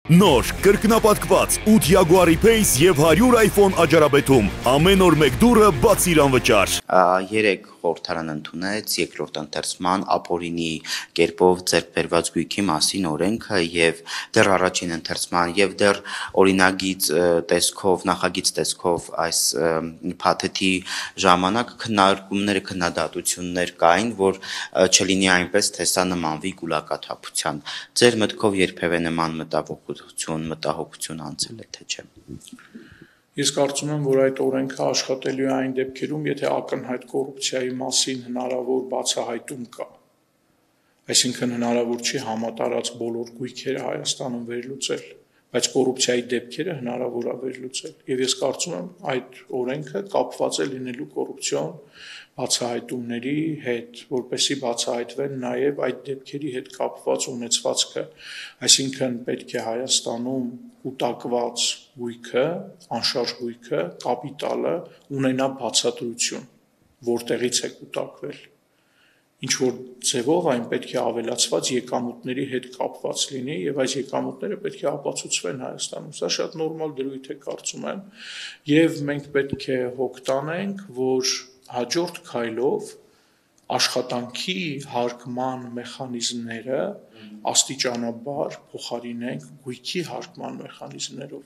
Նոր, կրկնապատկված 8 Jaguar E-Pace և 100 iPhone աջարաբետում, ամեն օր մեկ դուրը բացիր անվճար։ 3 խորհրդարան ընդունեց երկրորդ ընթերցման ապօրինի կերպով ձեռք բերված գույքի մասին օրենքը եւ դեռ առաջին ընթերցման եւ դեռ օրինագիծ տեսքով, նախագիծ տեսքով այս փաթեթի ժամանակ քննարկումները, քննադատություններ կային, որ չլինի այնպես, թե սա նմանվի գուլակաթափության։ Ձեր մտքով երբևէ նման մտահոգություն անցել է, թե չէ։ Ես կարծում եմ, որ այդ օրենքը աշխատելու է այն դեպքերում, եթե ակնհայտ կոռուպցիայի մասին հնարավոր բացահայտում կա։ Այսինքն հնարավոր չի համատարած բոլոր գույքերը Հայաստանում վերլուծել, բայց կոռուպցիայի դեպքերը հնարավոր է վերլուծել։ Եվ ես կարծում եմ, այդ օրենքը կապված է լինելու կոռուպցիոն բացահայտումների հետ, որպեսզի բացահայտվեն նաև այդ դեպքերի հետ կապված ունեցվածքը, այսինքն պետք է Հայաստանում կուտակված գույքը, անշարժ գույքը, կապիտալը ունենա բացատրություն, որտեղից է կուտակվել, ինչ որ ձևով այն պետք է ավելացված եկամուտների հետ կապված լինի եւ այս եկամուտները պետք է ապացուցվեն Հայաստանում, սա շատ նորմալ դրույթ է կարծում եմ, եւ մենք պետք է հոգ տանենք, որ հաջորդ քայլով աշխատանքի հարկման մեխանիզմները աստիճանաբար փոխարինենք գույքի հարկման մեխանիզմներով,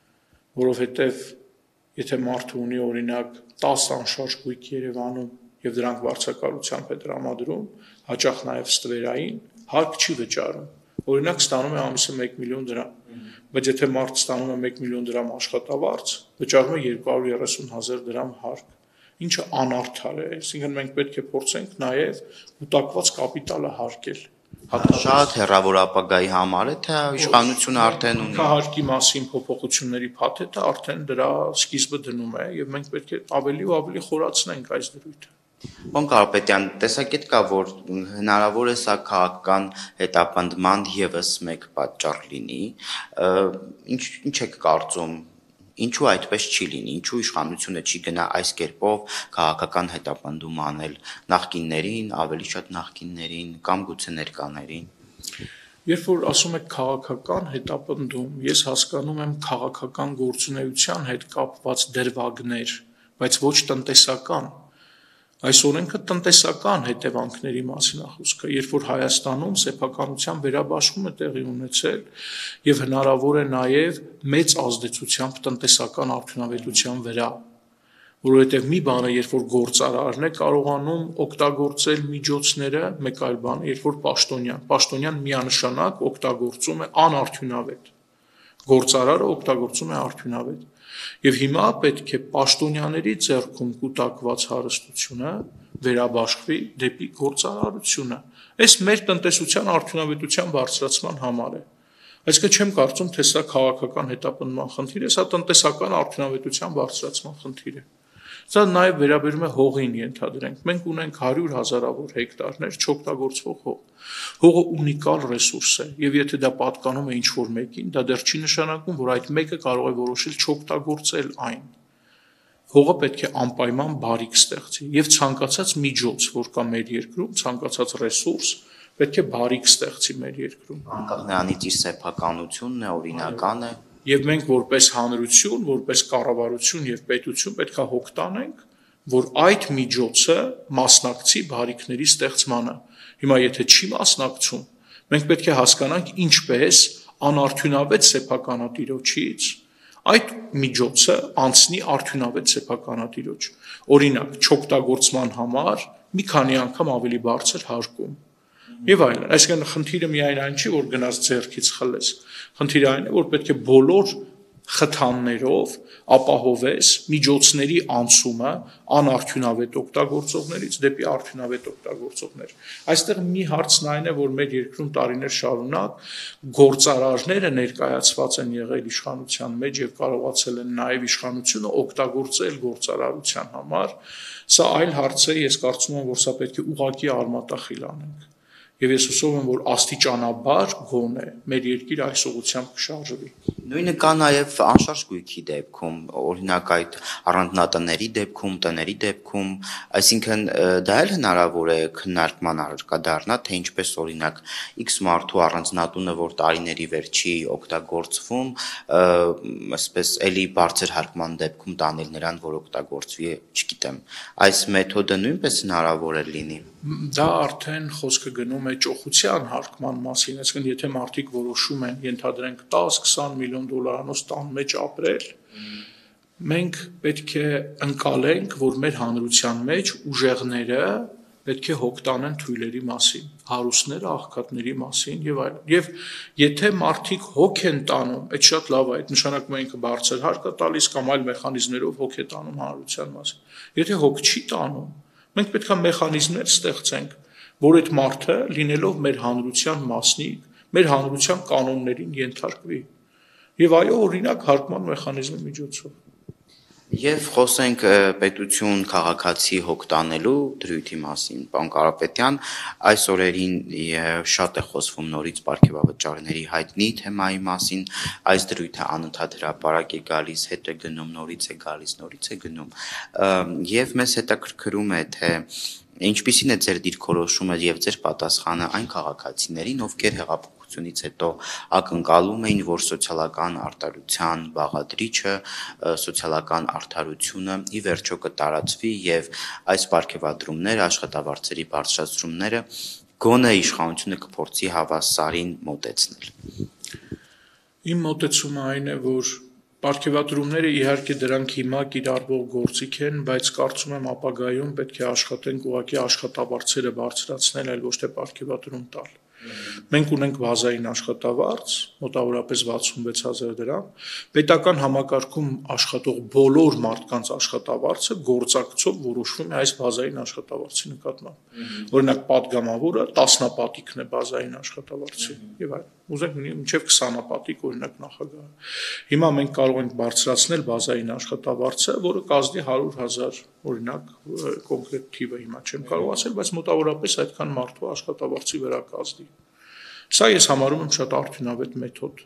որովհետև եթե մարդը ունի օրինակ 10 անշարժ գույք Երևանում եւ դրանք վարձակալությամբ է տրամադրում, հաճախ նաեւ ստվերային հարկ չի վճարում, օրինակ ստանում է ամիսը 1 միլիոն դրամ, բայց եթե մարդ ստանում է 1 միլիոն դրամ աշխատավարձ, վճարում է 230,000 դրամ հարկ, ինչը անարդար է, այսինքն մենք պետք է փորձենք նաև կուտակված կապիտալը հարկել։ Շատ հեռավոր ապագայի համար է, թե իշխանությունը արդեն ունի։ Հարկի մասին փոփոխությունների փաթեթը արդեն դրա սկիզբը դնում է եւ մենք պետք է ավելի ու ավելի խորացնենք այս դրույթը։ Պարոն Կարապետյան, տեսակետ կա, որ հնարավոր է սա քաղաքական հետապնդման եւս մեկ պատճառ լինի։ Ինչ եք կարծում, ինչու այդպես չի լինի, ինչու իշխանությունը չի գնա այս կերպով քաղաքական հետապնդում անել նախկիններին, ավելի շատ նախկիններին կամ գուցե ներկաներին։ Երբ որ ասում եք քաղաքական հետապնդում, ես հասկանում եմ քաղաքական գործունեության հետ կապված դրվագներ, բայց ոչ տնտեսական։ Այս օրենքը տնտեսական հետևանքների մասին է խոսքը, երբ որ Հայաստանում սեփականության վերաբաշխում է տեղի ունեցել եւ հնարավոր է նաեւ մեծ ազդեցությամբ տնտեսական արդյունավետության վրա, որովհետեւ մի բանը, երբ որ գործարարն է կարողանում օգտագործել միջոցները, մեկ այլ բան, երբ որ պաշտոնյան միանշանակ օգտագործում է անարդյունավետ, գործարարը օգտագործում է արդյունավետ։ Եվ հիմա պետք է պաշտոնյաների ձեռքում կուտակված հարստությունը վերաբաշխվի դեպի գործարարությունը։ Այս մեր տնտեսության արդյունավետության բարձրացման համար է։ Այսինքն չեմ կարծում, թե սա քաղաքական հետապնդման խնդիր է, սա տնտեսական արդյունավետության բարձրացման խնդիր է։ Սա նաև վերաբերում է հողին ենթադրենք։ Մենք ունենք 100 հազարավոր հեկտարներ չօգտագործվող հող։ Հողը ունիկալ ռեսուրս է, եւ եթե դա պատկանում է ինչ-որ մեկին, դա դեռ չի նշանակում, որ այդ մեկը կարող է որոշել չօգտագործել այն։ Հողը պետք է անպայման բարիք ստեղծի եւ ցանկացած միջոց, որ կա մեր երկրում, ցանկացած ռեսուրս պետք է բարիք ստեղծի մեր երկրում։ Անկախ նրանից իր սեփականությունն է, օրինական է։ Եվ մենք որպես հանրություն, որպես կառավարություն եւ պետություն պետք է հոգ տանենք, որ այդ միջոցը մասնակցի բարիքների ստեղծմանը։ Հիմա եթե չի մասնակցում, մենք պետք է հասկանանք ինչպես անարդյունավետ սեփականատիրոջից այդ միջոցը անցնի արդյունավետ սեփականատիրոջ։ Օրինակ, չօգտագործման համար մի քանի անգամ ավելի բարձր հարկում։ Եվ այլն, այսինքն խնդիրը միայն այն չի, որ գնաց ձեռքից խլես, խնդիրը այն է, որ պետք է բոլոր խթաններով ապահովես միջոցների անցումը անարդյունավետ օգտագործողներից դեպի արդյունավետ օգտագործողներ։ Այստեղ մի հարցն այն է, որ մեր երկրում տարիներ շարունակ գործարարները ներկայացված են եղել իշխանության մեջ եւ կարողացել են նաեւ իշխանությունը օգտագործել գործարարության համար, սա այլ հարց է, ես կարծում եմ, որ սա պետք է ուղղակի արմատախիլ անենք։ Եվ ես հուսով եմ, որ աստիճանաբար գոնե մեր երկիրը այս ուղղությամբ կշարժվի։ Նույնը կա նաև անշարժ գույքի դեպքում, օրինակ այդ առանձնատների դեպքում, տների դեպքում, այսինքն դա էլ հնարավոր է քննարկման առարկա դառնա, թե ինչպես օրինակ X մարդու առանձնատունը, որ տարիների վերջի օգտագործվում, այսպես էլի բարձր հարկման դեպքում տանել նրան, որ օգտագործվի, չգիտեմ, այս մեթոդը նույնպես հնարավոր է լինի։ Դա արդեն խոսքը գնում է ճոխության հարկման մասին, այսինքն եթե մարդիկ որոշում են ենթադրենք 10-20 միլիոն դոլարանոց տան մեջ ապրել, մենք պետք է ընկալենք, որ մեր հանրության մեջ ուժեղները պետք է հոգ տանեն թույլերի մասին, հարուստները աղքատների մասին եւ այլն։ Եվ եթե մարդիկ հոգ են տանում, այդ շատ լավ է, այդ նշանակում է ինքը բարձր հարկ է տալիս կամ այլ մեխանիզմներով հոգ է տանում հանրության մասին։ Եթե հոգ չի տանում, մենք պետք է մեխանիզմներ ստեղծենք, որ այդ մարդը լինելով մեր հանրության մասնիկ, մեր հանրության կանոններին ենթարկվի։ Եվ այո, օրինակ հարկման մեխանիզմի միջոցով։ Եվ խոսենք պետություն քաղաքացի հոգ տանելու դրույթի մասին, պարոն Կարապետյան, այս օրերին շատ է խոսվում նորից պարգևավճարների հայտնի թեմայի մասին, այս դրույթը անընդհատ հրապարակ է գալիս, հետ է գնում, նորից է գալիս, նորից է գնում, եւ մեզ հետաքրքրում է, թե ինչպիսին է ձեր դիրքորոշումը եւ ձեր պատասխանը այն քաղաքացիներին, ովքեր հեղափոխությունից հետո ակնկալում էին, որ սոցիալական արտարության բաղադրիչը, սոցիալական արդարությունը ի վերջո կտարածվի եւ այս պարգևադրումները, աշխատավարձերի բարձրացումները գոնե իշխանությունը կփորձի հավասարին մոտեցնել։ Իմ մոտեցումը այն է, որ պարգևատրումները իհարկե դրանք հիմա կիրառվող գործիք են, բայց կարծում եմ ապագայում պետք է աշխատենք ուղղակի աշխատավարձերը բարձրացնել, այլ ոչ թե պարգևատրում տալ։ Մենք ունենք բազային աշխատավարձ, մոտավորապես 66,000 դրամ, պետական համակարգում աշխատող բոլոր մարդկանց աշխատավարձը գործակցով որոշվում է այս բազային աշխատավարձի նկատմամբ։ Օրինակ պատգամավորը 10 պատիկն է բազային աշխատավարձի եւ այլն։ Ուզենք մինչև 20 պատիկ օրինակ նախագահը։ Հիմա մենք կարող ենք բարձրացնել բազային աշխատավարձը, որը կազմի 100,000 օրինակ կոնկրետ թիվը հիմա չեմ կարող ասել, բայց մոտավորապես այդքան մարդու աշխատավարձի վրա կազմի։ Սա ես համարում եմ շատ արդյունավետ մեթոդ։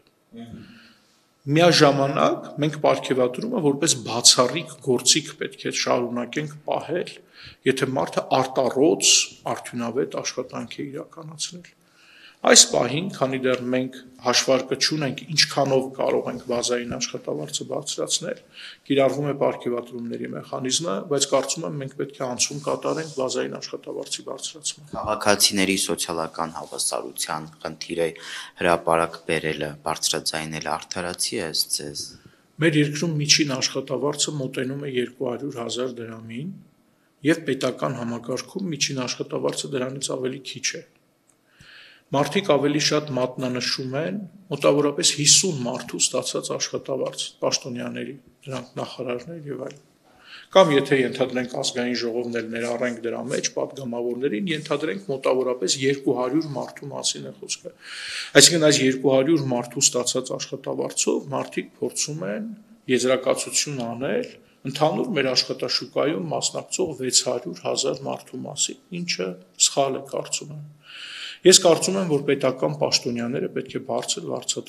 Միաժամանակ մենք պարգևատրումը որպես բացառիկ գործիք պետք է շարունակենք պահել, եթե մարդը արտառոց արդյունավետ աշխատանք է իրականացնել։ Այս պահին, քանի դեռ մենք հաշվարկը չունենք, ինչքանով կարող ենք բազային աշխատավարձը բարձրացնել, կիրառվում է պարգևատրումների մեխանիզմը, բայց կարծում եմ մենք պետք է անցում կատարենք բազային աշխատավարձի բարձրացման։ Քաղաքացիների սոցիալական հավասարության խնդիրը հրապարակ բերելը, բարձրաձայնելը արդարացի է ձեզ։ Մեր երկրում միջին աշխատավարձը մոտենում է 200,000 դրամին, եւ պետական համակարգում միջին աշխատավարձը դրանից ավելի քիչ է։ Մարդիկ ավելի շատ մատնանշում են մոտավորապես 50 մարդու ստացած աշխատավարձ, պաշտոնյաների, դրանք նախարարներ եւ այլն։ Կամ եթե ենթադրենք ազգային ժողովն էլ ներառենք դրա մեջ պատգամավորներին, ենթադրենք մոտավորապես 200 մարդու մասին է խոսքը։ Այսինքն այս 200 մարդու ստացած աշխատավարձով մարդիկ փորձում են եզրակացություն անել ընդհանուր մեր աշխատաշուկայում մասնակցող 600,000 մարդու մասին, ինչը սխալ է կարծում եմ։ Ես կարծում եմ, որ պետական պաշտոնյաները պետք է բարձր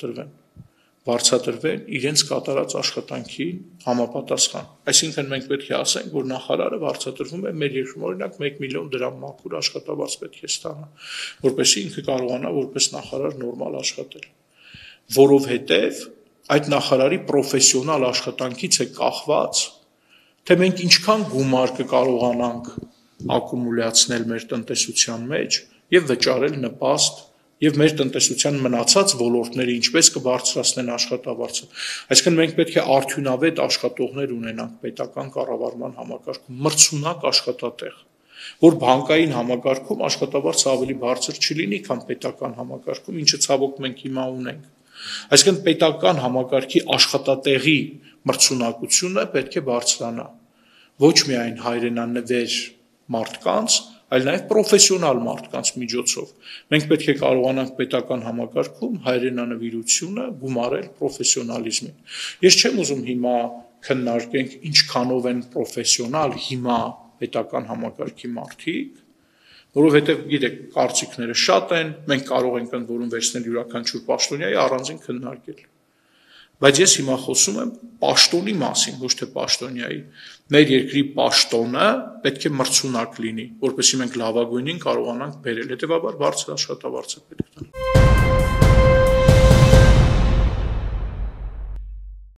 վարձատրվեն իրենց կատարած աշխատանքին համապատասխան։ Այսինքն մենք պետք է ասենք, որ նախարարը վարձատրվում է մեր երկրում օրինակ 1 միլիոն դրամ մաքուր աշխատավարձ պետք է ստանա, որպեսզի ինքը կարողանա որպես նախարար նորմալ աշխատել։ Որովհետև այդ նախարարի պրոֆեսիոնալ աշխատանքից է կախված, թե մենք ինչքան գումար կկարողանանք ակումուլյացնել մեր տնտեսության մեջ եւ վճարել նպաստ եւ մեր տնտեսության մնացած ոլորտները ինչպես կբարձրացնեն աշխատավարձը։ Այսինքն մենք պետք է արդյունավետ աշխատողներ ունենանք պետական կառավարման համակարգում, մրցունակ աշխատատեղ, որ բանկային համակարգում աշխատավարձը ավելի բարձր չլինի, քան պետական համակարգում, ինչը ցավոք մենք հիմա ունենք։ Այսինքն պետական համակարգի աշխատատեղի մրցունակությունը պետք է բարձրանա ոչ միայն հայրենանվեր մարդկանց, այլ նաև պրոֆեսիոնալ մարդկանց միջոցով։ Մենք պետք է կարողանանք պետական համակարգում հայրենանվիրությունը գումարել պրոֆեսիոնալիզմին։ Ես չեմ ուզում հիմա քննարկենք ինչքանով են պրոֆեսիոնալ հիմա պետական համակարգի մարդիկ, որովհետև գիտեք, կարծիքները շատ են, մենք կարող ենք ընդ որում վերցնել յուրաքանչյուր պաշտոնյայի առանձին քննարկել։ Բայց ես հիմա խոսում եմ պաշտոնի մասին, ոչ թե պաշտոնյայի։ Մեր երկրի պաշտոնը պետք է մրցունակ լինի, որպեսզի մենք լավագույնին կարողանանք բերել, հետևաբար բարձր աշխատավարձ է պետք տալ։